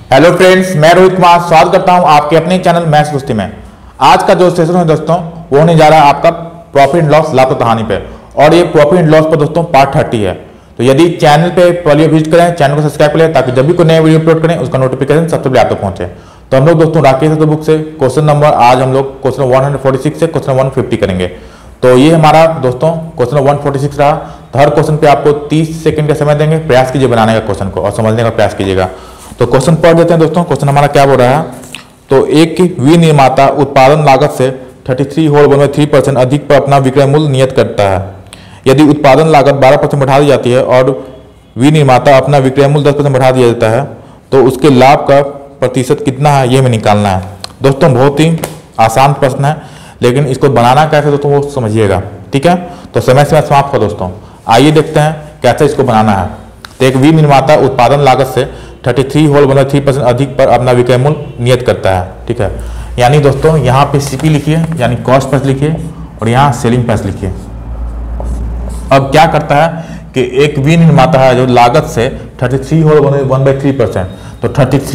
Hello friends, मैं रोहित कुमार स्वागत करता हूं आपके अपने चैनल मैथ्स दोस्ती में। आज का जो सेशन है दोस्तों वो होने जा रहा है आपका प्रॉफिट एंड लॉस लाभ हानि पे, और ये प्रॉफिट एंड लॉस पर दोस्तों पार्ट 30 है। तो यदि चैनल पे पहले विजिट करें, चैनल को सब्सक्राइब करें ताकि जब भी कोई नया वीडियो अपलोड करें उसका नोटिफिकेशन सबसे पहले आप तक पहुंचे। तो हम लोग दोस्तों राकेश बुक से क्वेश्चन नंबर आज हम लोग क्वेश्चन 146 से क्वेश्चन 150 करेंगे। तो ये हमारा दोस्तों क्वेश्चन 146 रहा। तो हर क्वेश्चन पे आपको 30 सेकंड का समय देंगे, प्रयास कीजिए बनाने का क्वेश्चन को और समझने का प्रयास कीजिएगा। तो क्वेश्चन पढ़ देते हैं दोस्तों। क्वेश्चन हमारा क्या बोल रहा है, तो एक विनिर्माता उत्पादन लागत से 33.13% अधिक पर अपना विक्रय मूल्य नियत करता है। यदि उत्पादन लागत 12% बढ़ा दी जाती है और विनिर्माता अपना विक्रय मूल्य 10% बढ़ा दिया जाता है तो उसके लाभ का प्रतिशत कितना है ये हमें निकालना है। दोस्तों बहुत ही आसान प्रश्न है, लेकिन इसको बनाना कैसे दोस्तों वो समझिएगा, ठीक है। तो समय समाप्त हो दोस्तों, आइए देखते हैं कैसे इसको बनाना है। तो एक विनिर्माता उत्पादन लागत से 33.13% अधिक पर अपना विक्रय मूल्य नियत करता है, ठीक है। यानी दोस्तों यहाँ पे सीपी लिखिए, यानी कॉस्ट प्राइस लिखिए, और यहाँ सेलिंग प्राइस लिखिए। अब क्या करता है कि एक विनिर्माता है जो लागत से 33.1/3%, तो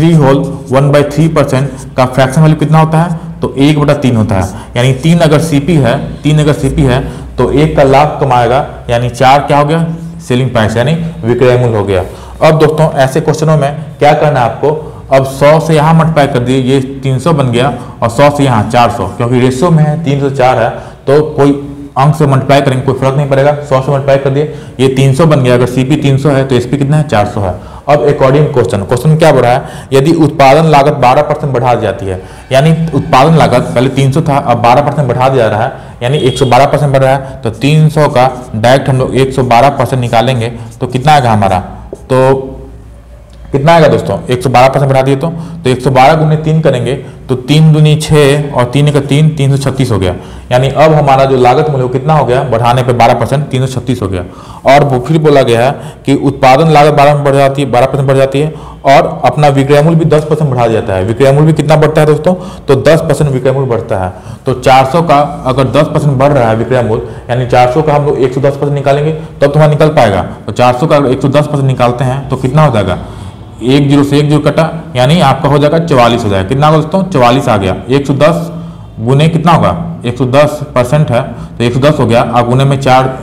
33.1/3% का फ्रैक्शन वैल्यू कितना होता है, तो 1/3 होता है। यानी 3 अगर सीपी है तो 1 का लाभ कमाएगा, यानी 4 क्या हो गया, सेलिंग प्राइस यानी विक्रय मूल्य हो गया। अब दोस्तों ऐसे क्वेश्चनों में क्या करना है आपको, अब 100 से यहाँ मल्टीप्लाई कर दिए, ये 300 बन गया, और 100 से यहाँ 400, क्योंकि रेशियो में है 3 से 4 है तो कोई अंक से मल्टीप्लाई करेंगे कोई फर्क नहीं पड़ेगा। 100 से मल्टीप्लाई कर दिए, ये 300 बन गया। अगर सीपी 300 है तो एसपी कितना है, 400 है। अब अकॉर्डिंग क्वेश्चन क्या बोल रहा है, यदि उत्पादन लागत 12% बढ़ा दी जाती है, यानी उत्पादन लागत पहले 300 था अब 12% बढ़ा दिया जा रहा है, यानी 112% बढ़ रहा है। तो 300 का डायरेक्ट हम लोग 112% निकालेंगे तो कितना आएगा हमारा, तो कितना आएगा दोस्तों, 112% बढ़ा दिए तो 112 गुने 3 करेंगे तो 3 दूनी 6 और 3 का 3, 336 हो गया। यानी अब हमारा जो लागत मूल्य कितना हो गया, बढ़ाने पे 12%, 336 हो गया। और वो फिर बोला गया है कि उत्पादन लागत 12% बढ़ जाती है और अपना विक्रय मूल्य भी 10% बढ़ा दिया जाता है। विक्रय मूल्य भी कितना बढ़ता है दोस्तों, तो 10% विक्रय मूल्य बढ़ता है। तो 400 का अगर 10% बढ़ रहा है विक्रय मूल्य, यानी 400 का हम लोग 110% निकालेंगे तब तो हमारा निकल पाएगा। तो 400 का 110% निकालते हैं तो कितना हो जाएगा, 1 0 से 1 0 कटा, यानी आपका हो जाएगा 44 हो जाएगा। कितना होगा दोस्तों, 44 आ गया। 110 गुने कितना होगा, 110% है तो 110 हो गया। आप गुने में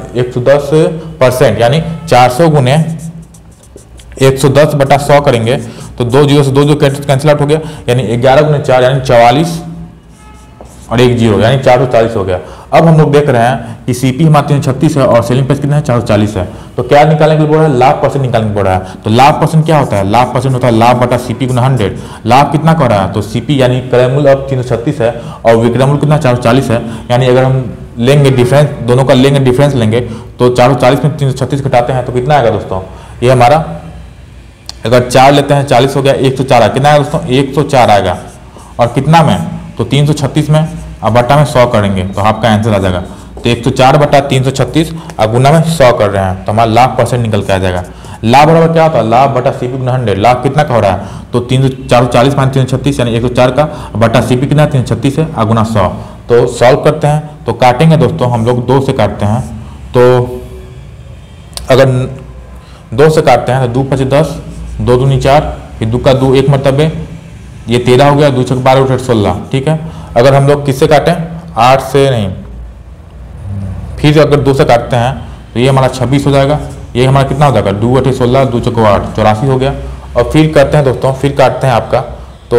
110% यानी 400 गुने 110/100 करेंगे तो 2 0 से 2 0 कैंसिल आउट हो गया, यानी 11 गुने 4 यानी 44 और 1 0 यानी 440 हो गया। अब हम लोग देख रहे हैं कि सीपी हमारा 336 है और सेलिंग प्राइस कितना है, 440 है। तो क्या निकालने के लिए बोल रहा है, लाभ परसेंट निकालने बोल रहा है। तो लाभ परसेंट क्या होता है, लाभ परसेंट होता है लाभ बटा सीपी गुना 100। लाभ कितना कर रहा है, तो सीपी यानी क्रय मूल्य अब 336 है और विक्रय मूल्य कितना 440 है। यानी अगर हम लेंगे डिफरेंस, दोनों का लेंगे डिफरेंस लेंगे तो 440 में 336 घटाते हैं तो कितना आएगा दोस्तों, ये हमारा अगर 4 लेते हैं 40 हो गया, 104 कितना आएगा दोस्तों, 104 आएगा। और कितना में, तो 336 में अब बटा में 100 करेंगे तो आपका आंसर आ जाएगा। तो 104/336 अब गुना में 100 कर रहे हैं तो हमारा लाभ परसेंट निकल के आ जाएगा। लाभ बराबर क्या होता है, लाभ बटा सीपी गुना 100। लाभ कितना का हो रहा है, तो 440 - 336 यानी 104 का, बटा सीपी कितना 336 है, गुना 100। तो सॉल्व करते हैं तो काटेंगे दोस्तों, हम लोग 2 से काटते हैं। तो अगर 2 से काटते हैं तो 2 × 5 = 10, 2 दूनी 4, फिर 2 का 2 1 मरतबे, ये 13 हो गया, 2 × 6 = 12, 8 × 16, ठीक है। अगर हम लोग किससे काटें, 8 से नहीं, फिर अगर 2 से काटते हैं तो ये हमारा 26 हो जाएगा। ये हमारा कितना हो जाएगा, 2 × 8 = 16, 2 × 4 = 8, 84 हो गया। और फिर करते हैं दोस्तों, फिर काटते हैं आपका, तो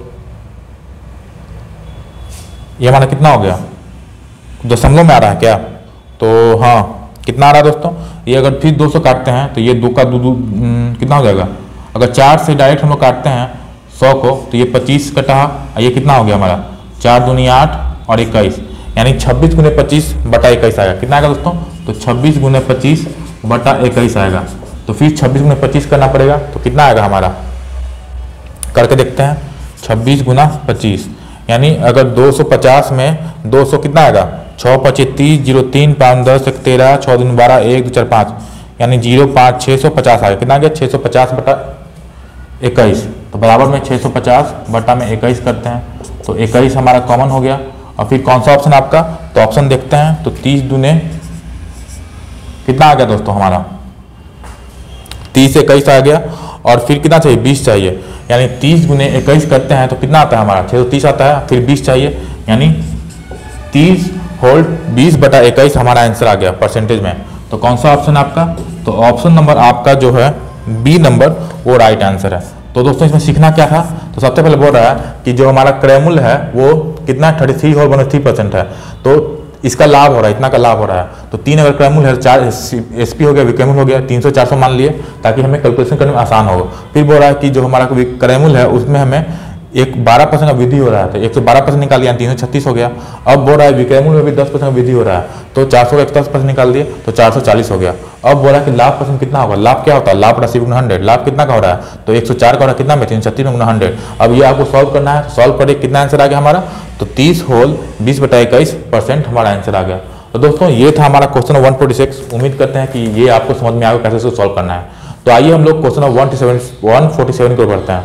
ये हमारा कितना हो गया, दशमलव में आ रहा है क्या, तो हाँ कितना आ रहा है दोस्तों, ये अगर फिर 2 से काटते हैं तो ये 2 का 2 कितना हो जाएगा। अगर 4 से डायरेक्ट हम लोग काटते हैं 100 को तो ये 25 कटा, ये कितना हो गया हमारा, 4 दूनी 8 और 21, यानी 26 × 25/21 आएगा। कितना आएगा दोस्तों, तो 26 × 25/21 आएगा। तो फिर 26 × 25 करना पड़ेगा तो कितना आएगा हमारा, करके देखते हैं। 26 × 25 यानी अगर 250 में 200 कितना आएगा, 6 × 25 = 30, 0 3 5 10 1 13, 6 दूनी 12, 1 2 4 5, यानी 0 5 650 आएगा। कितना आ गया, 650/21। तो बराबर में 650/21 करते हैं तो 21 हमारा कॉमन हो गया। और फिर कौन सा ऑप्शन आपका, तो ऑप्शन देखते हैं तो 30 दूने कितना आ गया दोस्तों हमारा, 30 21 आ गया। और फिर कितना चाहिए 20 चाहिए, यानी 30 गुने 21 करते हैं तो कितना आता है हमारा 630 आता है, फिर 20 चाहिए यानी 30 होल 20/21 हमारा आंसर आ गया परसेंटेज में। तो कौन सा ऑप्शन आपका, तो ऑप्शन नंबर आपका जो है बी नंबर वो राइट आंसर है। तो दोस्तों इसमें सीखना क्या था, तो सबसे पहले बोल रहा है कि जो हमारा क्रय मूल्य है वो कितना 33.3% है, तो इसका लाभ हो रहा है, इतना का लाभ हो रहा है। तो 3 अगर क्रय मूल्य है, 4 एसपी हो गया, विक्रय मूल्य हो गया, 300-400 मान लिए ताकि हमें कैलकुलेशन करने में आसान हो। फिर बोल रहा है कि जो हमारा क्रय मूल्य है उसमें हमें एक 12% का वृद्धि हो रहा है, तो 112% निकाल लिया 336 हो गया। अब बोल रहा है विक्रय मूल्य में भी 10% का वृद्धि हो रहा है, तो 400 का 10% निकाल दिए तो 440 हो गया। अब बोल रहा है कि लाभ परसेंट कितना होगा, लाभ क्या होता है, लाभ राशि गुना 100, लाभ कितना का हो रहा है, तो 104 का हो रहा है कितना में 336 में गुना 100। अब ये आपको सॉल्व करना है, सॉल्व करके कितना आंसर आ गया हमारा, तो 30 होल 20/21% हमारा आंसर आ गया। तो दोस्तों ये था हमारा क्वेश्चन 146। उम्मीद करते हैं कि ये आपको समझ में आएगा कैसे इसको सॉल्व करना है। तो आइए हम लोग क्वेश्चन 147 को बढ़ते हैं।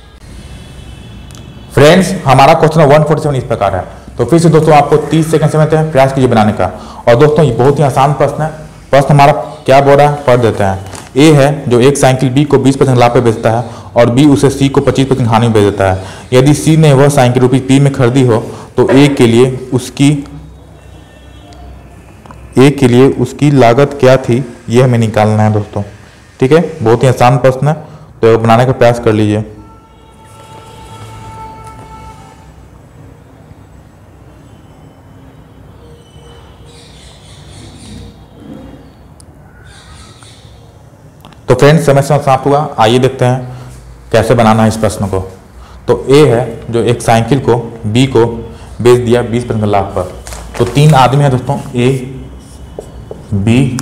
फ्रेंड्स हमारा क्वेश्चन 147 इस प्रकार है। तो फिर से दोस्तों आपको 30 सेकंड समय देते हैं, प्रयास कीजिए बनाने का। और दोस्तों ये बहुत ही आसान प्रश्न है। प्रश्न हमारा क्या बोल रहा है पढ़ देते हैं। ए है जो एक साइकिल बी को 20% लाभ पे बेचता है और बी उसे सी को 25% हानि में बेच देता है। यदि सी ने वह साइकिल ₹P में खरीदी हो तो ए के लिए उसकी लागत क्या थी, ये हमें निकालना है दोस्तों। ठीक है, बहुत ही आसान प्रश्न है, तो बनाने का प्रयास कर लीजिए। तो फ्रेंड्स समय समाप्त हुआ। आइए देखते हैं कैसे बनाना है इस प्रश्न को। तो ए है जो एक साइकिल को बी को बेच दिया 20% लाभ पर। तो 3 आदमी हैं दोस्तों, ए बी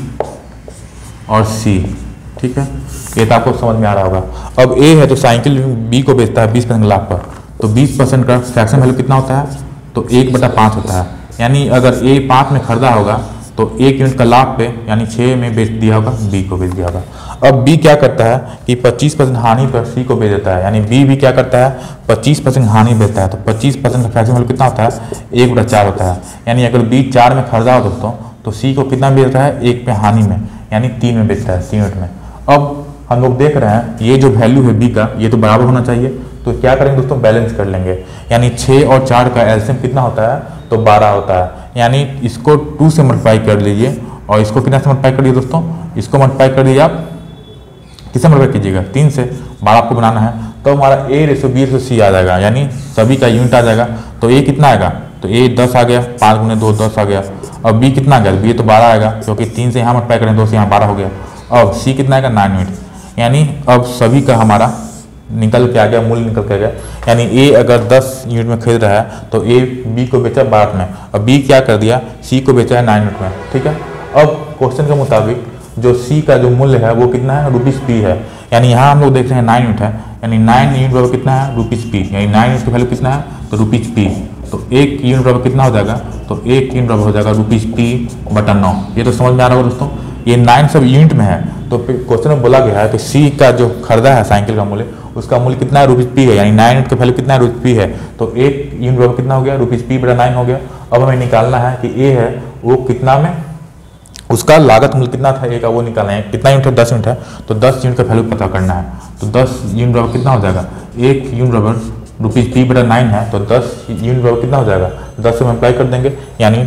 और सी। ठीक है, ये तो आपको समझ में आ रहा होगा। अब ए है तो साइकिल बी को बेचता है 20% लाभ पर, तो 20% का फ्रैक्शन वैल्यू कितना होता है, तो 1/5 होता है। यानी अगर ए 5 में खरीदा होगा तो 1 यूनिट का लाभ पे यानी 6 में बेच दिया होगा, बी को बेच दिया होगा। अब बी क्या करता है कि 25% हानि पर सी को बेच देता है, यानी बी भी क्या करता है 25% हानि बेचता है। तो 25% का फ्रैक्शन वैल्यू कितना होता है 1/4 होता है। यानी अगर बी 4 में खरीदा हो दोस्तों तो सी को कितना बेचता है 1 पे हानि में, यानी 3 में बेचता है, 3 यूनिट में। अब हम लोग देख रहे हैं ये जो वैल्यू है बी का ये तो बराबर होना चाहिए, तो क्या करेंगे दोस्तों बैलेंस कर लेंगे। यानी 6 और 4 का एलसीएम कितना होता है, तो 12 होता है। यानी इसको 2 से मल्टीप्लाई कर लीजिए और इसको कितना से मल्टीप्लाई कर लीजिए दोस्तों, इसको मल्टीप्लाई कर दीजिए आप किससे मल्टीप्लाई कीजिएगा 3 से। 12 आपको बनाना है तो हमारा A/B/C आ जाएगा, यानी सभी का यूनिट आ जाएगा। तो ए कितना आएगा, तो ए 10 आ गया, 5 × 2 10 आ गया। अब बी कितना आ गया, बी तो 12 आएगा क्योंकि 3 से यहाँ मल्टीप्लाई करें 2 से यहाँ 12 हो गया। अब सी कितना आएगा 9 यूनिट। यानी अब सभी का हमारा निकल के आ गया, मूल्य निकल के आ गया। यानी ए अगर 10 यूनिट में खरीद रहा है तो ए बी को बेचा 12 में, और बी क्या कर दिया सी को बेचा है 9 यूनिट में। ठीक है, अब क्वेश्चन के मुताबिक जो सी का जो मूल्य है वो कितना है ₹P है। यानी यहाँ हम लोग देख रहे हैं 9 यूनिट है, यानी 9 यूनिट बराबर कितना है ₹P, यानी 9 यूनिट की वैल्यू कितना है तो ₹P। तो 1 यूनिट बराबर कितना हो जाएगा, तो 1 यूनिट बराबर हो जाएगा ₹P/9। ये तो समझ में आ रहा होगा दोस्तों, ये 9 सब यूनिट में है। तो क्वेश्चन में बोला गया है कि सी का जो खरीदा है साइकिल का मूल्य उसका मूल्य कितना है ₹P है, यानी 9 यूनिट का वैल्यू कितना है ₹P है। तो 1 यूनिट बराबर कितना हो गया ₹P/9 हो गया। अब हमें निकालना है कि ए है वो कितना में उसका लागत मूल्य कितना था ए का, वो निकालना है। कितना यूनिट है 10 यूनिट है, तो 10 यूनिट का वैल्यू पता करना है। तो 10 यूनिट बराबर कितना हो जाएगा, 1 यूनिट बराबर ₹P/9 है, तो 10 यूनिट बराबर कितना हो जाएगा 10 से मल्टीप्लाई कर देंगे, यानी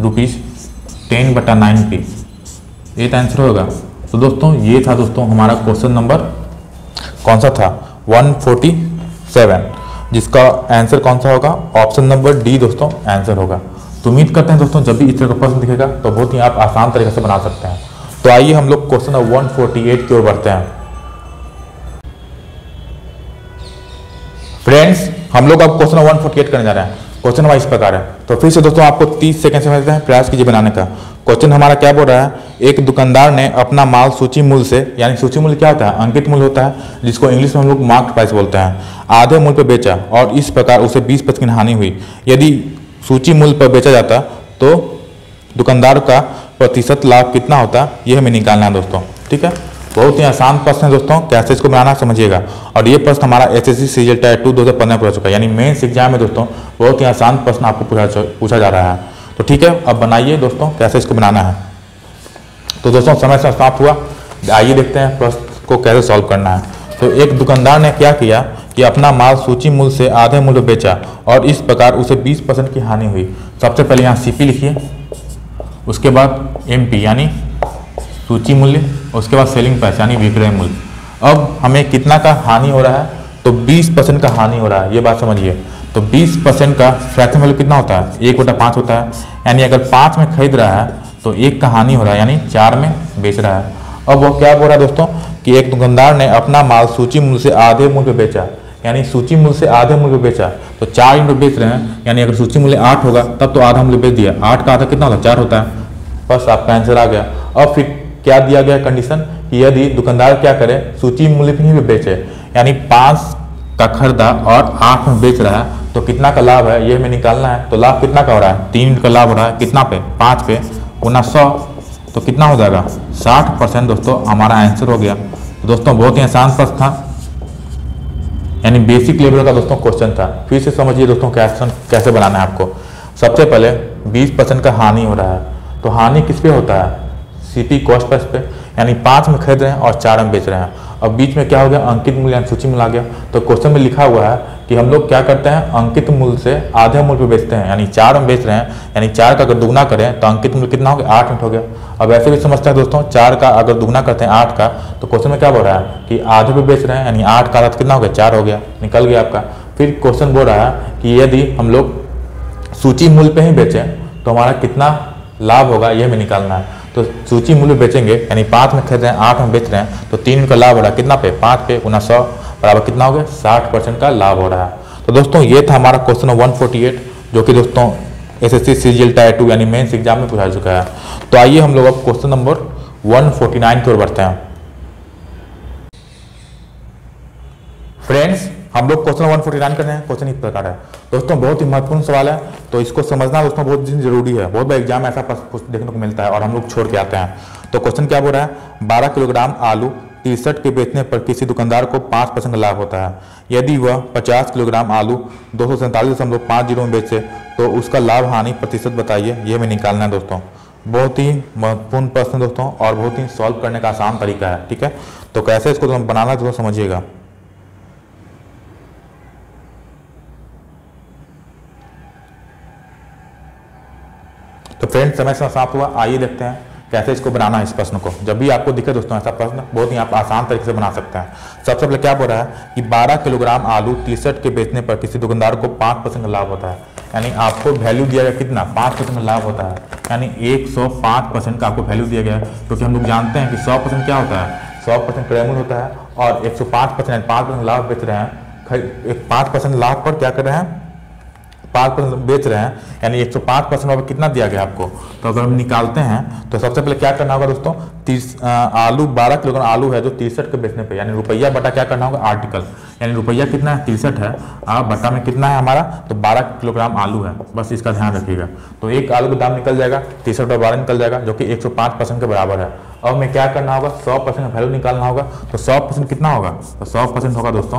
₹10/9P। ये तो आंसर होगा। तो दोस्तों ये था दोस्तों हमारा क्वेश्चन नंबर कौन सा था 147, जिसका आंसर कौन सा होगा, ऑप्शन नंबर डी दोस्तों आंसर होगा। तो उम्मीद करते हैं दोस्तों जब भी इस तरह का प्रश्न दिखेगा तो बहुत ही आप आसान तरीके से बना सकते हैं। तो आइए हम लोग क्वेश्चन नंबर 148 की ओर बढ़ते हैं। फ्रेंड्स हम लोग अब क्वेश्चन 148 करने जा रहे हैं। क्वेश्चन हमारा इस प्रकार है। तो फिर से दोस्तों आपको 30 सेकंड समय देते हैं, प्रयास कीजिए बनाने का। क्वेश्चन हमारा क्या बोल रहा है, एक दुकानदार ने अपना माल सूची मूल्य से, यानी सूची मूल्य क्या होता है अंकित मूल्य होता है, जिसको इंग्लिश में हम लोग मार्क्ड प्राइस बोलते हैं, आधे मूल्य पर बेचा और इस प्रकार उसे 20% की हानि हुई। यदि सूची मूल्य पर बेचा जाता तो दुकानदार का प्रतिशत लाभ कितना होता, ये हमें निकालना है दोस्तों। ठीक है, बहुत ही आसान प्रश्न है दोस्तों, कैसे इसको बनाना समझिएगा। और ये प्रश्न हमारा SSC सीजीएल टायर 2 2015 पूरा चुका है, यानी मेंस एग्जाम में दोस्तों बहुत ही आसान प्रश्न आपको पूछा जा रहा है। तो ठीक है, अब बनाइए दोस्तों कैसे इसको बनाना है। तो दोस्तों समय से समाप्त हुआ, आइए देखते हैं प्रश्न को कैसे सॉल्व करना है। तो एक दुकानदार ने क्या किया कि अपना माल सूची मूल्य से आधे मूल्य बेचा और इस प्रकार उसे 20% की हानि हुई। सबसे पहले यहाँ सीपी लिखिए, उसके बाद एमपी यानी सूची मूल्य, उसके बाद सेलिंग प्राइस यानी विक्रय मूल्य। अब हमें कितना का हानि हो रहा है, तो 20% का हानि हो रहा है, ये बात समझिए। तो 20% का फ्रैक्शन वैल्यू कितना होता है, 1/5 होता है। यानी अगर 5 में खरीद रहा है तो 1 का हानि हो रहा है, यानी 4 में बेच रहा है। अब वो क्या बोल रहा है दोस्तों कि एक दुकानदार ने अपना माल सूची मूल्य से आधे मूल्य पे बेचा, यानी सूची मूल्य से आधे मूल्य पे बेचा, तो 4 यूनिट बेच रहे हैं, यानी अगर सूची मूल्य 8 होगा तब तो आधा मूल्य बेच दिया। 8 का आधा कितना होता है, 4 होता है। बस आपका आंसर आ गया। अब फिर क्या दिया गया कंडीशन कि यदि दुकानदार क्या करे, सूची मूल्य पे ही बेचे, यानी 5 का खरीदा और 8 में बेच रहा है, तो कितना का लाभ है ये हमें निकालना है। तो लाभ कितना का हो रहा है, 3 का लाभ हो रहा है, कितना पे, 5 पे गुना 100, तो कितना हो जाएगा 60%। दोस्तों हमारा आंसर हो गया। तो दोस्तों बहुत ही आसान प्रश्न था, यानी बेसिक लेवल का दोस्तों क्वेश्चन था। फिर से समझिए दोस्तों क्वेश्चन कैसे बनाना है आपको। सबसे पहले 20% का हानि हो रहा है, तो हानि किस पे होता है, सीपी कॉस्ट प्राइस पे, यानी 5 में खरीद रहे हैं और 4 में बेच रहे हैं। अब बीच में क्या हो गया, अंकित मूल्य यानी सूची मूल्य आ गया। तो क्वेश्चन में लिखा हुआ है कि हम लोग क्या करते हैं, अंकित मूल्य से आधे मूल्य पे बेचते हैं, यानी 4 में बेच रहे हैं, यानी 4 का अगर दुगना करें तो अंकित मूल्य कितना हो गया, 8 यूनिट हो गया। अब ऐसे भी समझते हैं दोस्तों, 4 का अगर दुगना करते हैं 8 का, तो क्वेश्चन में क्या बोल रहा है कि आधे पे बेच रहे हैं, यानी 8 का आधा कितना हो गया, 4 हो गया, निकल गया आपका। फिर क्वेश्चन बोल रहा है कि यदि हम लोग सूची मूल्य पे ही बेचें तो हमारा कितना लाभ होगा, ये हमें निकालना है। तो सूची मूल्य बेचेंगे, यानी 5 में खरीद रहे हैं, 8 में बेच रहे हैं, तो 3 का लाभ हो रहा है कितना पे, 5 पे गुना 100 बराबर कितना हो गया, 60% का लाभ हो रहा है। तो दोस्तों ये था हमारा क्वेश्चन 148, जो कि दोस्तों एसएससी सीजीएल टायर 2 यानी मेंस एग्जाम में पूछा चुका है। तो आइए हम लोग अब क्वेश्चन नंबर 149 की ओर बढ़ते हैं। फ्रेंड्स हम लोग क्वेश्चन 149 कर रहे हैं। क्वेश्चन इस प्रकार है दोस्तों, बहुत ही महत्वपूर्ण सवाल है, तो इसको समझना दोस्तों बहुत जरूरी है। बहुत बार एग्जाम में ऐसा प्रश्न देखने को मिलता है और हम लोग छोड़ के आते हैं। तो क्वेश्चन क्या बोल रहा है, 12 किलोग्राम आलू 63 के बेचने पर किसी दुकानदार को 5% का लाभ होता है। यदि वह 50 किलोग्राम आलू 247.50 में बेचे तो उसका लाभ हानि प्रतिशत बताइए, ये हमें निकालना है दोस्तों। बहुत ही महत्वपूर्ण प्रश्न दोस्तों, और बहुत ही सॉल्व करने का आसान तरीका है, ठीक है। तो कैसे इसको बनाना है दोस्तों समझिएगा। तो फ्रेंड्स समय समाप्त हुआ, आइए देखते हैं कैसे इसको बनाना है इस प्रश्न को। जब भी आपको दिखे दोस्तों ऐसा प्रश्न, बहुत ही आप आसान तरीके से बना सकते हैं। सबसे पहले क्या बोल रहा है कि 12 किलोग्राम आलू 63 के बेचने पर किसी दुकानदार को 5% का लाभ होता है, यानी आपको वैल्यू दिया गया कितना, 5% का लाभ होता है, यानी 105% का आपको वैल्यू दिया गया है। क्योंकि हम लोग जानते हैं कि 100% क्या होता है, 100% क्रय मूल्य होता है, और 105% 5% लाभ बेच रहे हैं, 5% लाभ पर क्या कर रहे हैं, 5% बेच रहे हैं, यानी 105% कितना दिया गया आपको। तो अगर हम निकालते हैं तो सबसे पहले क्या करना होगा दोस्तों, आलू 12 किलोग्राम आलू है जो 63 के बेचने पे, यानी रुपया बटा क्या करना होगा, आर्टिकल, यानी रुपया कितना है 63 है, बटा में कितना है हमारा, तो 12 किलोग्राम आलू है, बस इसका ध्यान रखिएगा। तो एक आलू का दाम निकल जाएगा 63/12 निकल जाएगा, जो कि 105% के बराबर है। अब हमें क्या करना होगा, 100% का वैल्यू निकालना होगा। तो 100% कितना होगा, तो 100% होगा दोस्तों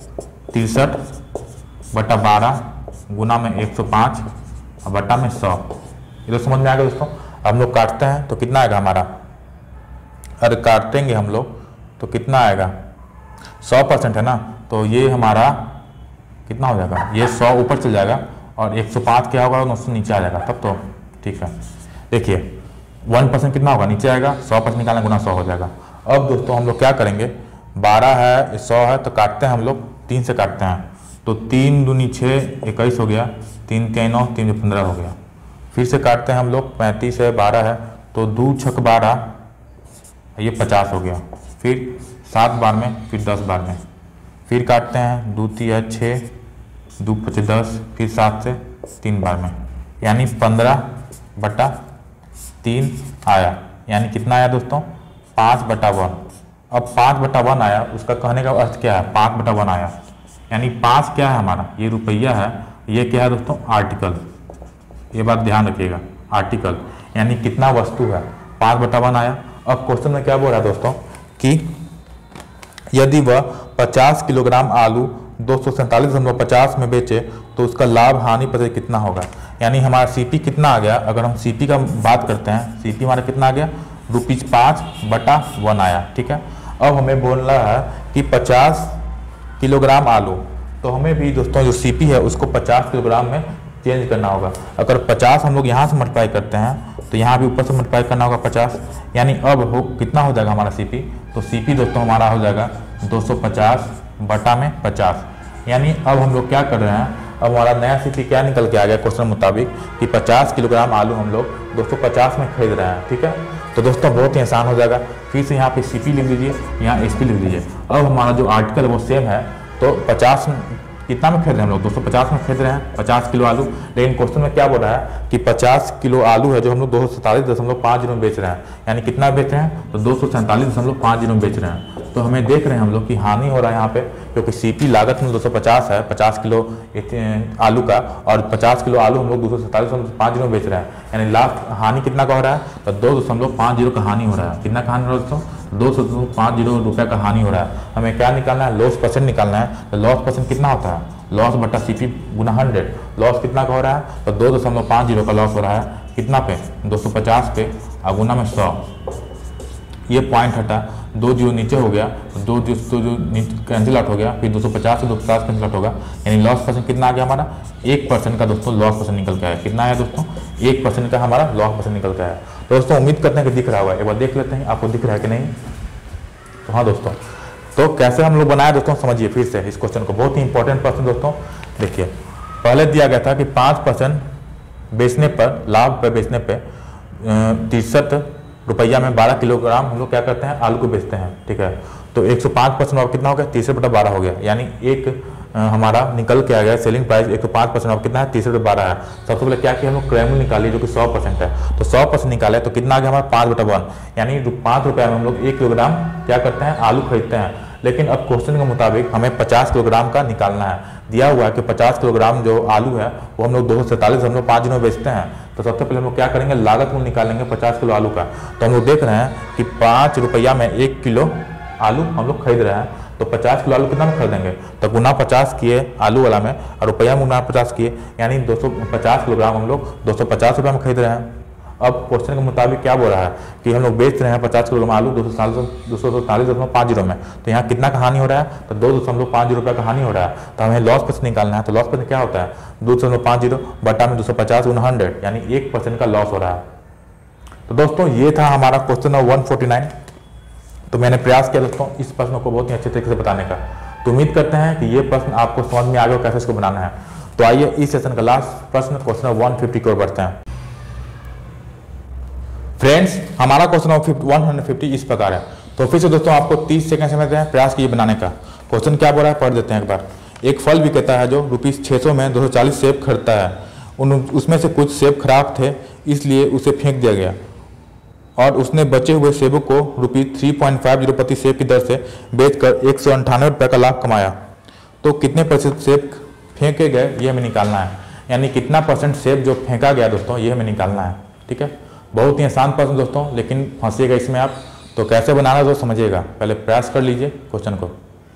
63/12 गुना में 105 और बटा में 100। ये तो समझ में आएगा दोस्तों। हम लोग काटते हैं तो कितना आएगा हमारा, अरे काटेंगे हम लोग तो कितना आएगा, 100% है ना, तो ये हमारा कितना हो जाएगा, ये 100 ऊपर चल जाएगा और 105 क्या होगा, उससे नीचे आ जाएगा, तब तो ठीक है। देखिए 1% कितना होगा, नीचे आएगा, 100% निकालना गुना 100 हो जाएगा। अब दोस्तों हम लोग क्या करेंगे, 12 है 100 है तो काटते हैं हम लोग 3 से काटते हैं, तो 3 दूनी 6 21 हो गया, 3 3 9 3 15 हो गया। फिर से काटते हैं हम लोग 35 है 12 है, तो 2 6 12 ये 50 हो गया। फिर 7 बार में, फिर 10 बार में, फिर काटते हैं 2 3 6 2 5 10, फिर 7 से 3 बार में, यानी 15/3 आया, यानी कितना आया दोस्तों 5/1। अब 5/1 आया, उसका कहने का अर्थ क्या है, 5/1 आया, यानी 5 क्या है हमारा, ये रुपया है, ये क्या है दोस्तों आर्टिकल, ये बात ध्यान रखिएगा, आर्टिकल यानी कितना वस्तु है, 5/1 आया। अब क्वेश्चन में क्या बोल रहा है दोस्तों कि यदि वह 50 किलोग्राम आलू 247.50 में बेचे तो उसका लाभ हानि प्रतिशत कितना होगा, यानी हमारा सीपी कितना आ गया। अगर हम सीपी का बात करते हैं, सीपी हमारा कितना आ गया, ₹5/1 आया, ठीक है। अब हमें बोलना है कि 50 किलोग्राम आलू, तो हमें भी दोस्तों जो सीपी है उसको 50 किलोग्राम में चेंज करना होगा। अगर 50 हम लोग यहाँ से मल्टीप्लाई करते हैं तो यहाँ भी ऊपर से मल्टीप्लाई करना होगा 50, यानी अब हो कितना हो जाएगा हमारा सीपी, तो सीपी दोस्तों हमारा हो जाएगा 250 बटा में 50। यानी अब हम लोग क्या कर रहे हैं, अब हमारा नया सीपी क्या निकल के आ गया क्वेश्चन मुताबिक कि 50 किलोग्राम आलू हम लोग 250 में खरीद रहे हैं। ठीक है, तो दोस्तों बहुत ही आसान हो जाएगा। फिर से यहाँ पे सीपी लिख लीजिए, यहाँ एसपी लिख लीजिए। अब हमारा जो आर्टिकल है वो सेम है, तो 50 कितना में खरीद रहे हैं हम लोग, 250 में खरीद रहे हैं 50 किलो आलू। लेकिन क्वेश्चन में क्या बोल रहा है कि 50 किलो आलू है जो हम लोग 247.50 में बेच रहे हैं, यानी कितना बेच रहे हैं, तो 247.50 में बेच रहे हैं। तो हमें देख रहे हैं हम लोग कि हानि हो रहा है यहाँ पे, क्योंकि सीपी लागत में 250 है 50 किलो आलू का, और 50 किलो आलू हम लोग 247.50 में बेच रहे हैं, यानी लास्ट हानि कितना का हो रहा है, तो 2.50 का हानि हो रहा है। कितना का हानि हो रहा है दोस्तों, 2.50 रुपये का हानि हो रहा है। हमें क्या निकालना है, लॉस परसेंट निकालना है। तो लॉस परसेंट कितना होता है, लॉस बटा सीपी गुना 100, लॉस कितना का हो रहा है, तो 2.50 का लॉस हो रहा है, कितना पे, 250 पे, और गुना में 100। ये पॉइंट हटा, 2 जीरो नीचे हो गया, तो 2 जो नीचे कैंसिल आउट हो गया, फिर 250 से 250 कैंसिल आउट होगा, यानी लॉस परसेंट कितना आ गया हमारा, 1% का दोस्तों लॉस परसेंट निकल के आया। कितना है दोस्तों, 1% का हमारा लॉस परसेंट निकल के आया। तो दोस्तों उम्मीद करते हैं कि दिख रहा होगा, एक बार देख लेते हैं आपको दिख रहा है कि नहीं। तो हाँ दोस्तों, तो कैसे हम लोग बनाए दोस्तों समझिए फिर से इस क्वेश्चन को, बहुत ही इंपॉर्टेंट क्वेश्चन दोस्तों। देखिए पहले दिया गया था कि 5% बेचने पर, लाभ पे बेचने पे 63 रुपया में 12 किलोग्राम हम लोग क्या करते हैं, आलू को बेचते हैं। ठीक है, तो 105% ऑफ कितना हो गया, 30/12 हो गया, यानी एक हमारा निकल के आ गया सेलिंग प्राइस 105% ऑफ कितना है, 30/12 है। सबसे पहले क्या किया हम लोग, क्रैमुल निकाली जो कि 100% है, तो 100% निकाले तो कितना आ गया हमारा 5/1, यानी 5 रुपये में हम लोग 1 किलोग्राम क्या करते हैं, आलू खरीदते हैं। लेकिन अब क्वेश्चन के मुताबिक हमें 50 किलोग्राम का निकालना है। दिया हुआ है कि 50 किलोग्राम जो आलू है वो हम लोग 247.50 में बेचते हैं। तो सबसे पहले हम लोग क्या करेंगे, लागत मूल्य निकालेंगे 50 किलो आलू का। तो हम लोग देख रहे हैं कि 5 रुपया में 1 किलो आलू हम लोग खरीद रहे हैं, तो 50 किलो आलू कितना में खरीदेंगे, तो गुना 50 किए आलू वाला में, और रुपया में गुना 50 किए, यानी 250 किलोग्राम हम लोग 250 रुपये में खरीद रहे हैं। अब क्वेश्चन के मुताबिक क्या बोल रहा है कि हम लोग बेच रहे हैं 50 किलोग्राम आलू 247.50 में, तो यहाँ कितना का हानि हो रहा है, तो 2.50 रुपये का हानि हो रहा है। तो हमें लॉस परसेंट निकालना है। तो लॉस परसेंट क्या होता है, 2.50 बटा में 250 गुना 100, यानी 1% का लॉस हो रहा है। तो दोस्तों ये था हमारा क्वेश्चन नंबर 149। तो मैंने प्रयास किया दोस्तों इस प्रश्न को बहुत ही अच्छे तरीके से बताने का। तो उम्मीद करते हैं कि ये प्रश्न आपको समझ में आ गया कैसे इसको बनाना है। तो आइए इस सेशन का लास्ट प्रश्न क्वेश्चन 150 की ओर बढ़ते हैं। फ्रेंड्स हमारा क्वेश्चन 150 इस प्रकार है। तो फिर से दोस्तों आपको 30 सेकंड समय दें प्रयास कीजिए बनाने का। क्वेश्चन क्या बोल रहा है पढ़ देते हैं एक बार। एक फल विक्रेता है जो ₹600 में 240 सेब खरीदता है। उसमें से कुछ सेब खराब थे इसलिए उसे फेंक दिया गया और उसने बचे हुए सेबों को ₹3.50 प्रति सेब की दर से बेचकर 198 रुपये का लाभ कमाया। तो कितने प्रतिशत सेब फेंके गए ये हमें निकालना है, यानी कितना परसेंट सेब जो फेंका गया दोस्तों ये हमें निकालना है। ठीक है, बहुत ही आसान प्रश्न दोस्तों, लेकिन फंसिएगा इसमें आप। तो कैसे बनाना तो समझिएगा, पहले प्रयास कर लीजिए क्वेश्चन को।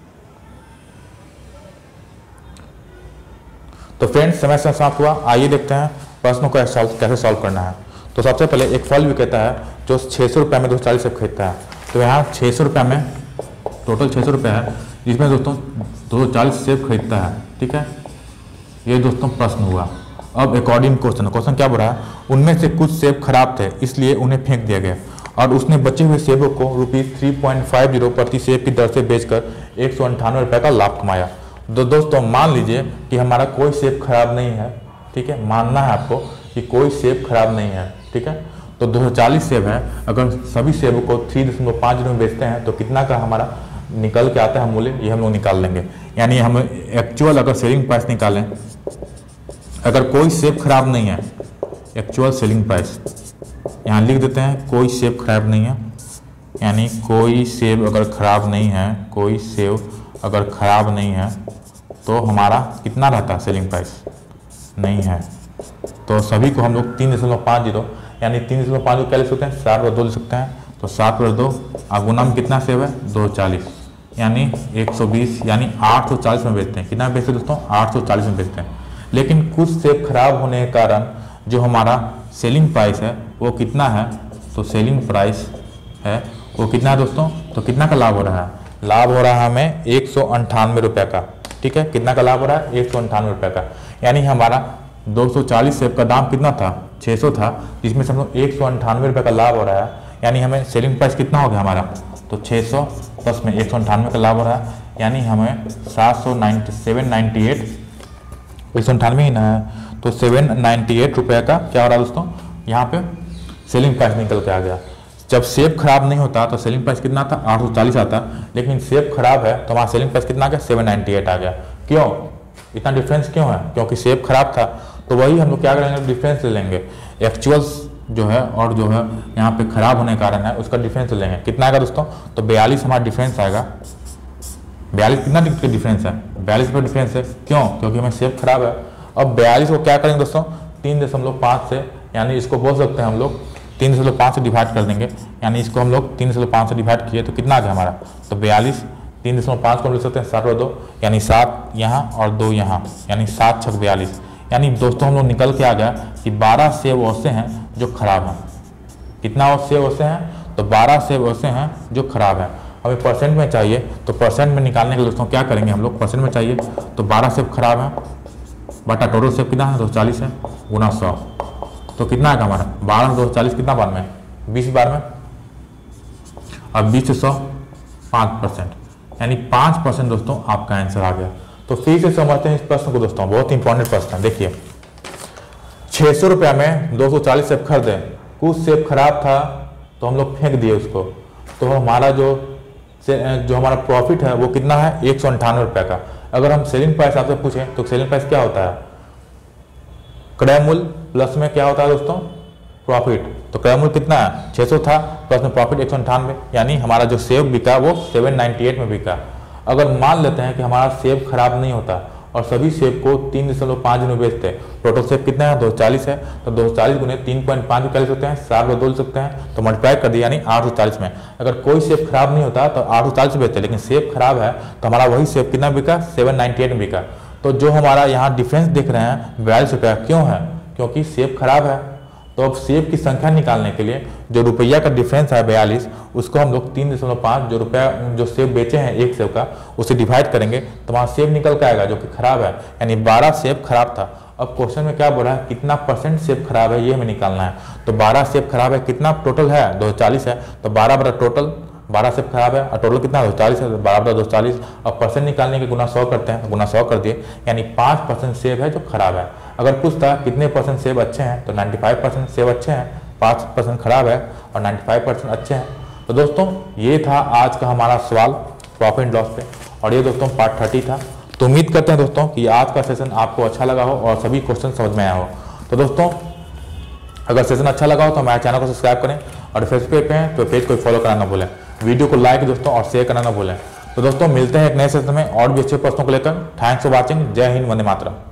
तो फ्रेंड्स समय से समाप्त हुआ। आइए देखते हैं प्रश्नों को कैसे सॉल्व करना है। तो सबसे पहले एक फल विक्रेता है जो 600 रुपये में 240 सेब खरीदता है। तो यहाँ 600 रुपये में टोटल 600 रुपये है, जिसमें दोस्तों 240 सेब खरीदता है। ठीक है, ये दोस्तों प्रश्न हुआ। अब अकॉर्डिंग क्वेश्चन क्या बोल रहा है, उनमें से कुछ सेब खराब थे इसलिए उन्हें फेंक दिया गया और उसने बचे हुए सेबों को ₹3.50 प्रति सेब की दर से बेचकर 198 रुपये का लाभ कमाया। तो दोस्तों मान लीजिए कि हमारा कोई सेब खराब नहीं है। ठीक है, मानना है आपको कि कोई सेब खराब नहीं है। ठीक है, तो 240 सेब है, अगर सभी सेबों को 3.50 में बेचते हैं तो कितना का हमारा निकल के आता है मूल्य, ये हम लोग निकाल लेंगे। यानी हम एक्चुअल अगर सेलिंग प्राइस निकालें, अगर कोई सेब खराब नहीं है, एक्चुअल सेलिंग प्राइस यहाँ लिख देते हैं, कोई सेब खराब नहीं है, यानी कोई सेब अगर खराब नहीं है, कोई सेब अगर खराब नहीं है तो हमारा कितना रहता है सेलिंग प्राइस, नहीं है। तो सभी को हम लोग 3.50 यानी 3.5 क्या लिख सकते हैं, 7/2 लिख सकते हैं। तो 7/2 गुना में कितना सेब है 240, यानी 120, यानी 840 में बेचते हैं। कितना बेचते हैं दोस्तों, 840 में बेचते हैं। लेकिन कुछ सेब खराब होने के कारण जो हमारा सेलिंग प्राइस है वो कितना है, तो सेलिंग प्राइस है वो कितना है दोस्तों, तो कितना का लाभ हो रहा है, लाभ हो रहा है हमें 198 रुपये का। ठीक है, कितना का लाभ हो रहा है, 198 रुपये का। यानी हमारा 240 सेब का दाम कितना था, 600 था, जिसमें से हम लोग 198 रुपये का लाभ हो रहा है। यानी हमें सेलिंग प्राइस कितना हो गया हमारा, तो 600 प्लस में 198 का लाभ हो रहा है, यानी हमें 798 198 ही ना है, तो 798 रुपये का क्या हो रहा है दोस्तों, यहाँ पे सेलिंग प्राइस निकल के आ गया। जब सेब खराब नहीं होता तो सेलिंग प्राइस कितना था, 840 आता, लेकिन सेब खराब है तो हमारा सेलिंग प्राइस कितना आ गया, 798 आ गया। क्यों, इतना डिफरेंस क्यों है, क्योंकि सेब खराब था। तो वही हम लोग क्या करेंगे, डिफरेंस ले लेंगे, एक्चुअल्स जो है और जो है यहाँ पे खराब होने के कारण है उसका डिफरेंस ले लेंगे। कितना आएगा दोस्तों, तो 42 हमारा डिफरेंस आएगा। 42 कितना डिफरेंस है, 42 का डिफरेंस है। क्यों, क्योंकि हमें सेब खराब है। अब 42 को क्या करेंगे दोस्तों, 3.5 से, यानी इसको बोल सकते हैं हम लोग 3.5 से डिवाइड कर देंगे, यानी इसको हम लोग 3.5 से डिवाइड किए तो कितना आ गया हमारा, तो 42, 3.5 को हम लिख सकते हैं 7 और 2, यानी 7 यहाँ और 2 यहाँ, यानी 7 छक 42। यानी दोस्तों हम लोग निकल के आ गया कि 12 सेब ऐसे हैं जो खराब हैं। कितना सेब ऐसे हैं, तो 12 सेब ऐसे हैं जो खराब हैं। हमें परसेंट में चाहिए, तो परसेंट में निकालने के लिए दोस्तों क्या करेंगे हम लोग, परसेंट में चाहिए तो 12 सेब खराब हैं बटा टोटल सेब कितना है, 240 है, गुना 100, तो कितना आएगा हमारा 12 240 कितना बार में, 20 बार में। अब 20 से 100 5%, यानी 5% दोस्तों आपका आंसर आ गया। तो फिर से समझते हैं इस प्रश्न को दोस्तों, बहुत इंपॉर्टेंट प्रश्न है। देखिए 600 रुपया में 240 सेब खरीदे, कुछ सेब खराब था तो हम लोग फेंक दिए उसको, तो हमारा जो हमारा प्रॉफिट है वो कितना है, 198 रुपये का। अगर हम सेलिंग प्राइस आपसे पूछें तो सेलिंग प्राइस क्या होता है, क्रय मूल्य प्लस में क्या होता है दोस्तों, प्रॉफिट। तो क्रय मूल्य कितना है, 600 था, प्लस में प्रॉफिट 198, यानी हमारा जो सेब बिका वो 798 में बिका। अगर मान लेते हैं कि हमारा सेब खराब नहीं होता और सभी सेब को 3.5 दिन में बेचते, टोटल सेब कितना है, 240 है, तो 240 गुने 3.5 निकाल सकते हैं, 4 को बोल सकते हैं, तो मल्टीप्लाई कर दिया, यानी 840 में। अगर कोई सेब खराब नहीं होता तो 840 बेचते, लेकिन सेब खराब है तो हमारा वही सेब कितना बिका, 798 में बिका। तो जो हमारा यहाँ डिफरेंस दिख रहे हैं 42 रुपया, क्यों है, क्योंकि सेब खराब है। तो अब सेब की संख्या निकालने के लिए जो रुपया का डिफरेंस है 42, उसको हम लोग 3.5 जो रुपया जो सेब बेचे हैं एक सेब का, उसे डिवाइड करेंगे तो वहाँ सेब निकल के आएगा जो कि खराब है, यानी 12 सेब खराब था। अब क्वेश्चन में क्या बोल रहा है, कितना परसेंट सेब खराब है ये हमें निकालना है। तो 12 सेब खराब है, कितना टोटल है 240 है, तो 12 बटा टोटल 12 सेब खराब है और टोटल कितना 240 है, तो 12 बटा 240। अब परसेंट निकालने के गुना 100 करते हैं, तो गुना 100 कर दिए, यानी 5% सेब है जो खराब है। अगर पूछता कितने परसेंट सेब अच्छे हैं, तो 95% सेब अच्छे हैं, 5% खराब है और 95% अच्छे हैं। तो दोस्तों ये था आज का हमारा सवाल प्रॉफिट एंड लॉस पे, और ये दोस्तों पार्ट 30 था। तो उम्मीद करते हैं दोस्तों कि आज का सेशन आपको अच्छा लगा हो और सभी क्वेश्चन समझ में आया हो। तो दोस्तों अगर सेशन अच्छा लगा हो तो हमारे चैनल को सब्सक्राइब करें, और फेसबुक पे हैं तो पेज को फॉलो करना ना भूलें, वीडियो को लाइक दोस्तों और शेयर करना ना भूलें। तो दोस्तों मिलते हैं एक नए सेशन में और भी अच्छे प्रश्नों को लेकर। थैंक्स फॉर वॉचिंग, जय हिंद, वंदे मातरम।